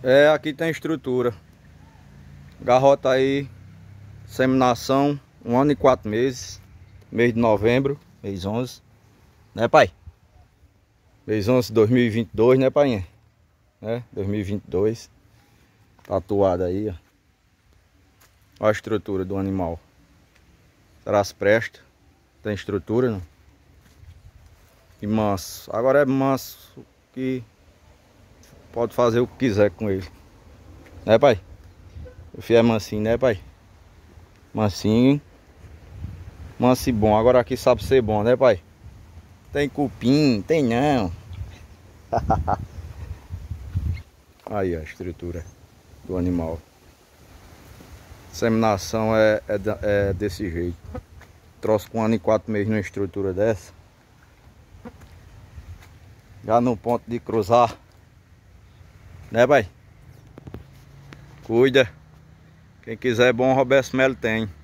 É, aqui tem estrutura. Garrota aí, seminação, 1 ano e 4 meses. Mês de novembro, mês 11. Né, pai? Mês 11 de 2022, né, pai? Né? 2022. Tatuado aí, ó. Olha a estrutura do animal. Será se presta? Tem estrutura, não? E manso. Agora é manso que pode fazer o que quiser com ele. Né, pai? O filho é mansinho, né, pai? Mansinho. Manso e bom. Agora aqui sabe ser bom, né, pai? Tem cupim, tem não. Aí, ó, a estrutura do animal. Seminação é desse jeito. Troço com 1 ano e 4 meses numa estrutura dessa. Já no ponto de cruzar. Né, pai? Cuida. Quem quiser bom, Roberto Melo tem.